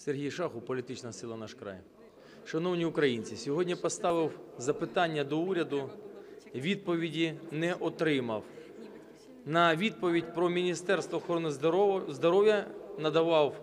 Сергій Шахов, політична сила «Наш край». Шановні українці, сьогодні поставив запитання до уряду, відповіді не отримав. На відповідь про Міністерство охорони здоров'я надавав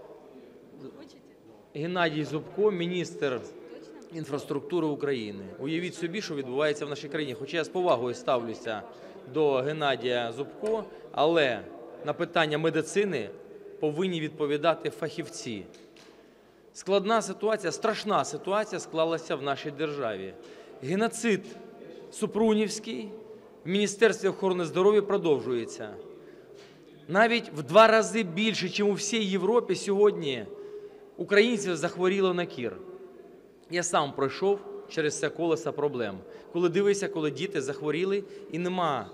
Геннадій Зубко, міністр інфраструктури України. Уявіть собі, що відбувається в нашій країні. Хоча я з повагою ставлюся до Геннадія Зубко, але на питання медицини повинні відповідати фахівці. Складна ситуація, страшна ситуація склалася в нашій державі. Геноцид супрунівський в Міністерстві охорони здоров'я продовжується. Навіть в 2 рази більше, ніж у всій Європі, сьогодні українців захворіло на кір. Я сам пройшов через це колесо проблем. Коли дивишся, коли діти захворіли і нема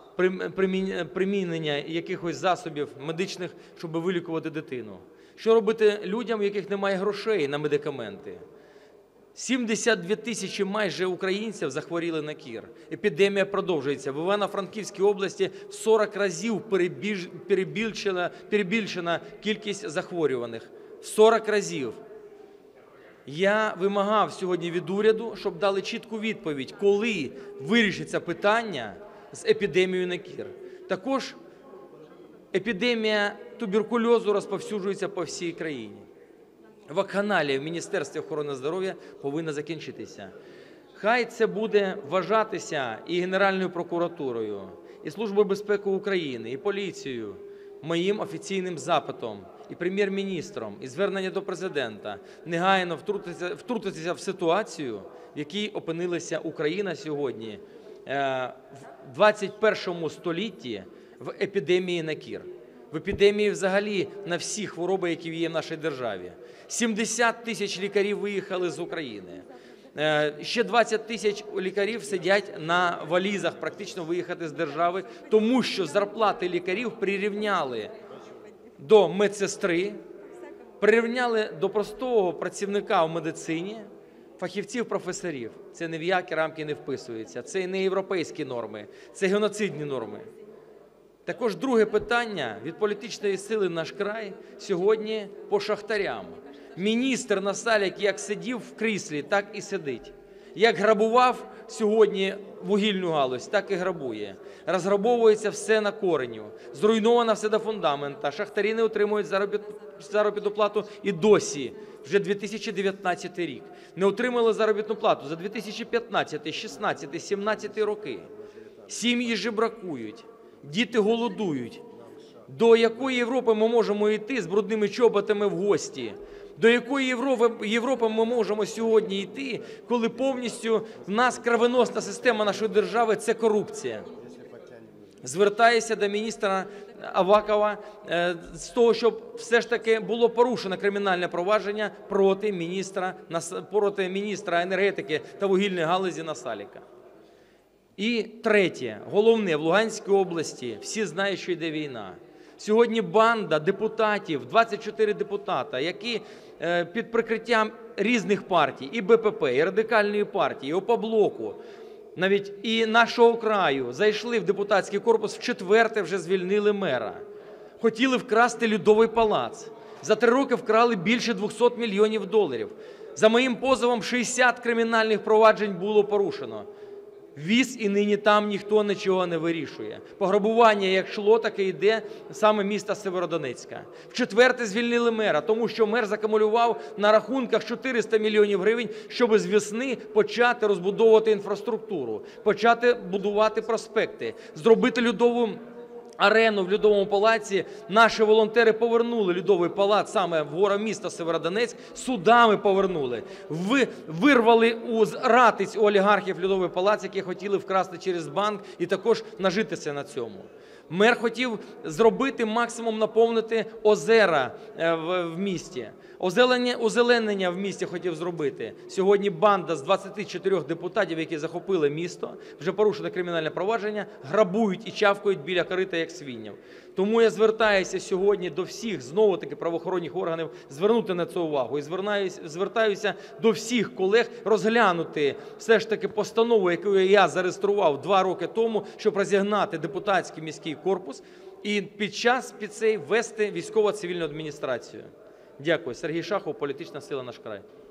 примінення якихось засобів медичних, щоб вилікувати дитину. Що робити людям, у яких немає грошей на медикаменти? 72 тисячі майже українців захворіли на кір. Епідемія продовжується. В Івано-Франківській області в 40 разів перебільшена кількість захворюваних. В 40 разів. Я вимагав сьогодні від уряду, щоб дали чітку відповідь, коли вирішиться питання з епідемією на кір. Також епідемія туберкульозу розповсюджується по всій країні. Вакханалія в Міністерстві охорони здоров'я повинна закінчитися. Хай це буде вважатися і Генеральною прокуратурою, і Службою безпеки України, і поліцією моїм офіційним запитом, і Прем'єр-міністром, і звернення до Президента негайно втрутитися в ситуацію, в якій опинилася Україна сьогодні в 21 столітті в епідемії на кір. В епідемії взагалі на всі хвороби, які є в нашій державі. 70 тисяч лікарів виїхали з України. Ще 20 тисяч лікарів сидять на валізах практично виїхати з держави, тому що зарплати лікарів прирівняли до медсестри, прирівняли до простого працівника в медицині, фахівців-професорів. Це ні в які рамки не вписується, це не європейські норми, це геноцидні норми. Також друге питання від політичної сили «Наш край» сьогодні по шахтарям. Міністр Насалик як сидів в кріслі, так і сидить. Як грабував сьогодні вугільну галузь, так і грабує. Розграбовується все на кореню. Зруйновано все до фундамента. Шахтарі не отримують заробітну плату і досі, вже 2019 рік. Не отримали заробітну плату за 2015, 16, 17 роки. Сім'ї жебракують. Діти голодують. До якої Європи ми можемо йти з брудними чоботами в гості? До якої Європи ми можемо сьогодні йти, коли повністю в нас кровоносна система нашої держави – це корупція? Звертаюся до міністра Авакова з того, щоб все ж таки було порушено кримінальне провадження проти міністра енергетики та вугільної галузі Насалика. І третє, головне, в Луганській області всі знають, що йде війна. Сьогодні банда депутатів, 24 депутата, які під прикриттям різних партій, і БПП, і Радикальної партії, і ОПОБЛОКу, навіть і «Нашого краю», зайшли в депутатський корпус, вчетверте вже звільнили мера. Хотіли вкрасти Льодовий палац. За 3 роки вкрали більше 200 мільйонів доларів. За моїм позовом 60 кримінальних проваджень було порушено. Віз і нині там ніхто нічого не вирішує. Пограбування як йшло, так і йде саме міста Сєвєродонецька. Вчетверте звільнили мера, тому що мер закумулював на рахунках 400 мільйонів гривень, щоб з весни почати розбудовувати інфраструктуру, почати будувати проспекти, зробити льодову арену в Льодовому палаці. Наші волонтери повернули Льодовий палац саме в горе міста Сєвєродонецьк, судами повернули. Вирвали у ратиць у олігархів Льодовий палац, які хотіли вкрасти через банк і також нажитися на цьому. Мер хотів зробити максимум, наповнити озера в місті. Озеленення в місті хотів зробити. Сьогодні банда з 24 депутатів, які захопили місто, вже порушено кримінальне провадження, грабують і чавкають біля корита, як свиням. Тому я звертаюся сьогодні до всіх, знову-таки, правоохоронних органів звернути на це увагу. І звертаюся до всіх колег розглянути все ж таки постанову, яку я зареєстрував 2 роки тому, щоб розігнати депутатський міський корпус і під цей ввести військово-цивільну адміністрацію. Дякую. Сергій Шахов, політична сила «Наш край».